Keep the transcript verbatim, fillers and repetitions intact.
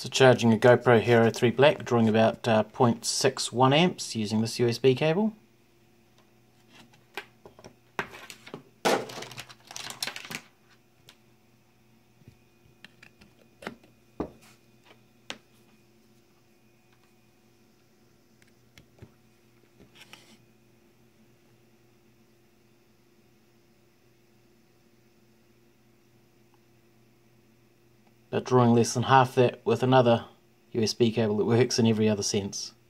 So charging a Gopro Hero three Black, drawing about uh, zero point six one amps using this U S B cable. But drawing less than half that with another U S B cable that works in every other sense.